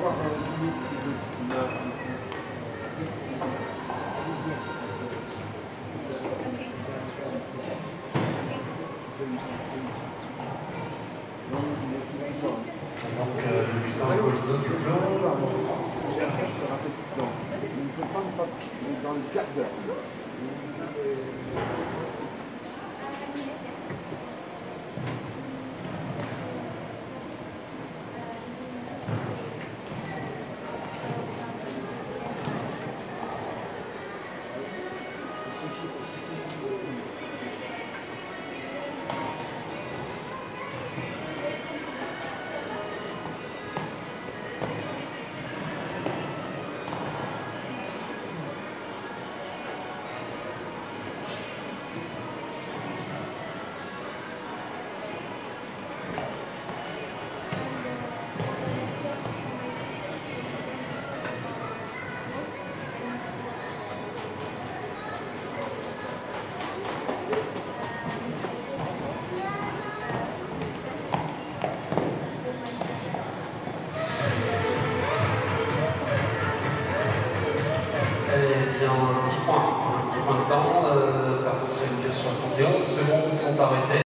le bulletin Polydor du Flot en France. Il ne faut pas dans le quart d'heure. Un petit point de temps, parce que 71 secondes sont arrêtées.